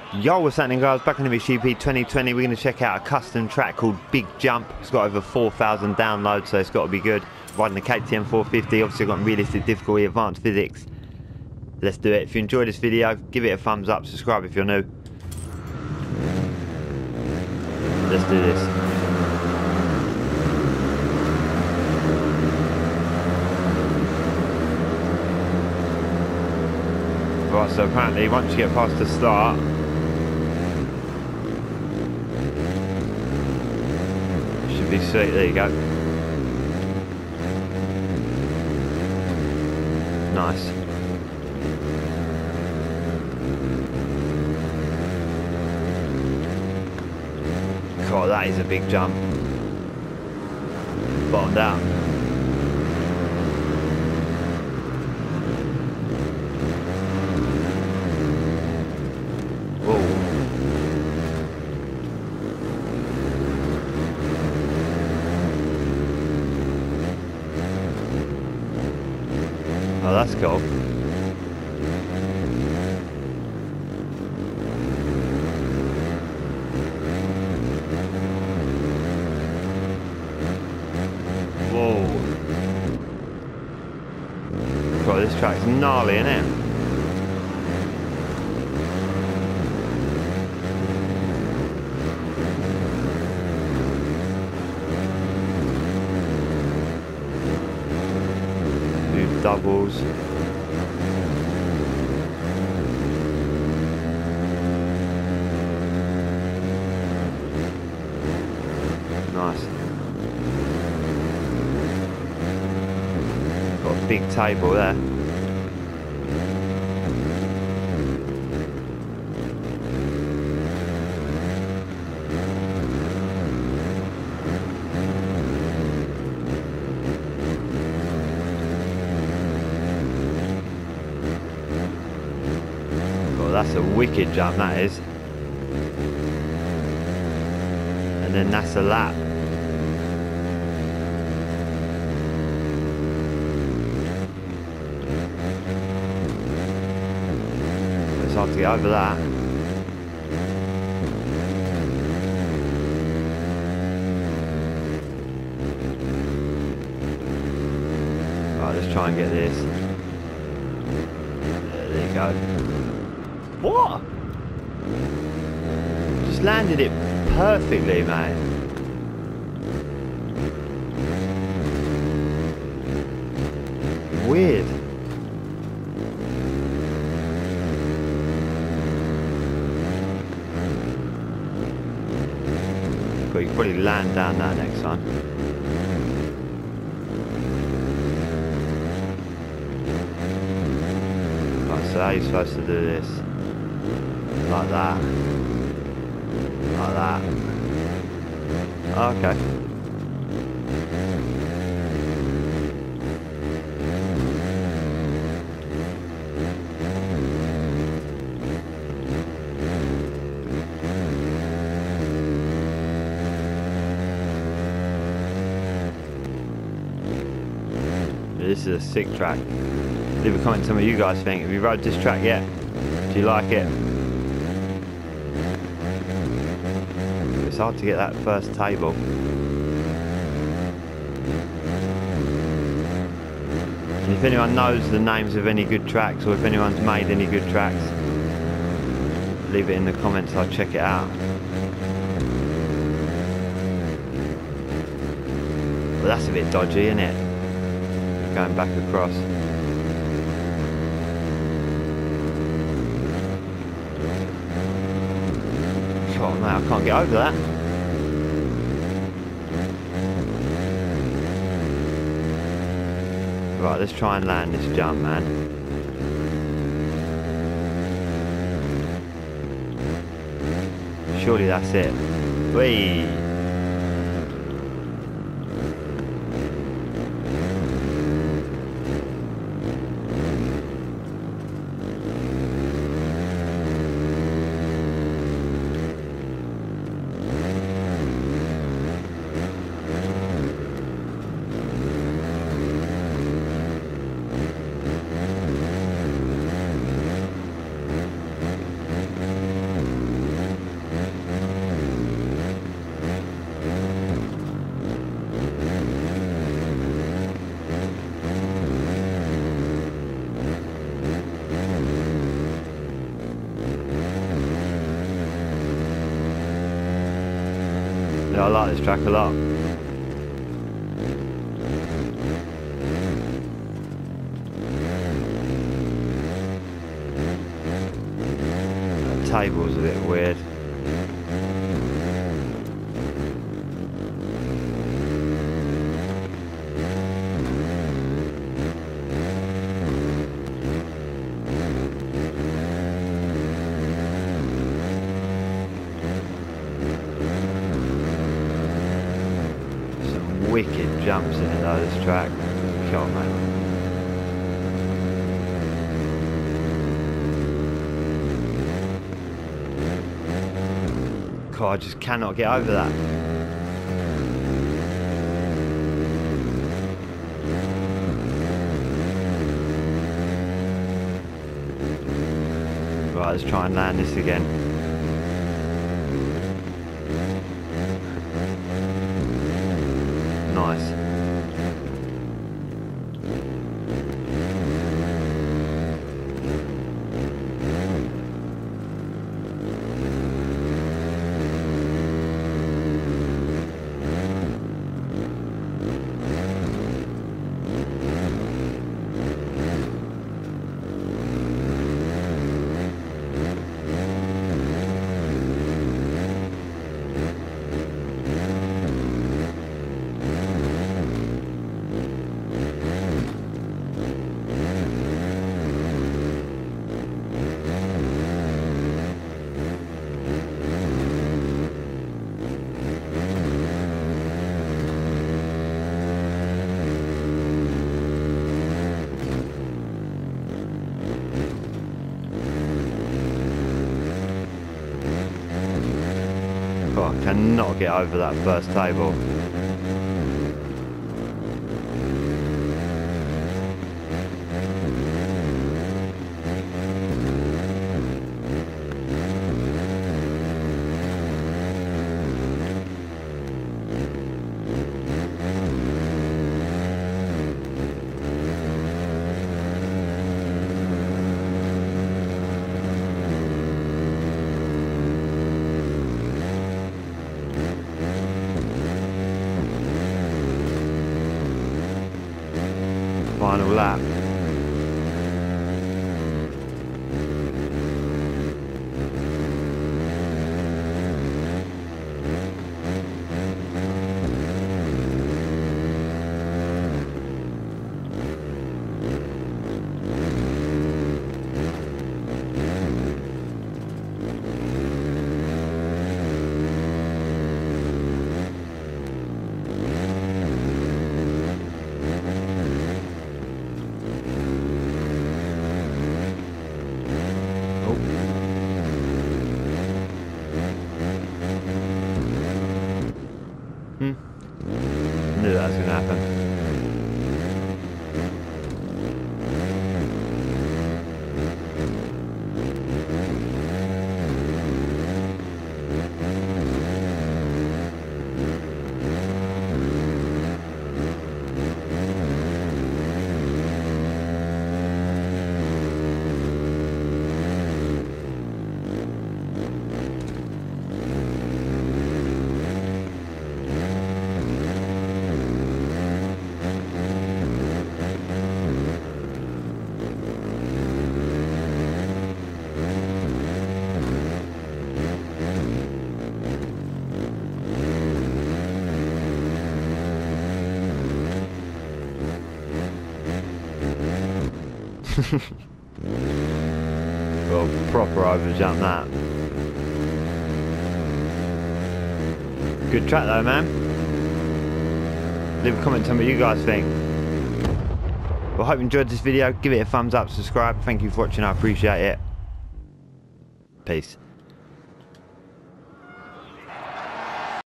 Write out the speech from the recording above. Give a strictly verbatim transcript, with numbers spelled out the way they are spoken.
Yo, what's happening, guys? Back on the MXGP twenty twenty, we're going to check out a custom track called Big Jump. It's got over four thousand downloads, so it's got to be good. Riding the K T M four fifty, obviously got realistic difficulty, advanced physics. Let's do it. If you enjoyed this video, give it a thumbs up, subscribe if you're new. Let's do this. Right, so apparently once you get past the start, should be sweet. There you go. Nice. God, that is a big jump. Bottomed out. Oh, that's cool. Whoa. God, this track's gnarly, isn't it? Doubles. Nice. Got a big table there. That's a wicked jump, that is. And then that's a lap. It's hard to get over that. Right, let's try and get this. There you go. What? Just landed it perfectly, mate. Weird. But you can probably land down that next time. Right, so how are you supposed to do this? Like that. Like that. Okay. This is a sick track. Leave a comment, tell me what you guys think. Have you rode this track yet? Do you like it? It's hard to get that first table. And if anyone knows the names of any good tracks, or if anyone's made any good tracks, leave it in the comments, I'll check it out. But that's a bit dodgy, isn't it? Going back across. Oh man, I can't get over that. Right, let's try and land this jump, man. Surely that's it. Whee! Yeah, I like this track a lot. The table's a bit weird. Wicked jumps in it though, this track. God, man. God, I just cannot get over that. Right, let's try and land this again. Nice. I cannot get over that first table. Final lap. Hmm. Knew that was going to happen. Well, proper overjump that. Good track though, man. Leave a comment, tell me what you guys think. Well, I hope you enjoyed this video. Give it a thumbs up, subscribe. Thank you for watching, I appreciate it. Peace.